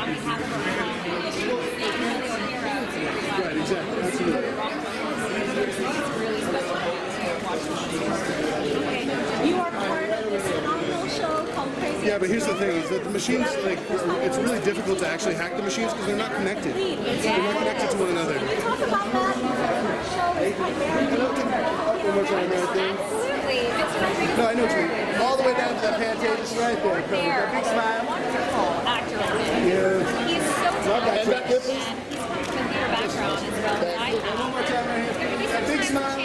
Right, exactly. Absolutely. You are part of this phenomenal show called Crazy. Yeah, but here's the thing: is that the machines, like, it's really difficult to actually hack the machines because they're not connected. They're not connected to one another. Can we talk about that? The show is primarily absolutely. No, I know what you mean. All the way down to that Pantages right there. That big smile. Wonderful actor. Yeah. He's so talented, that and he's from a computer background as well as I have. One more time right here. That big smile.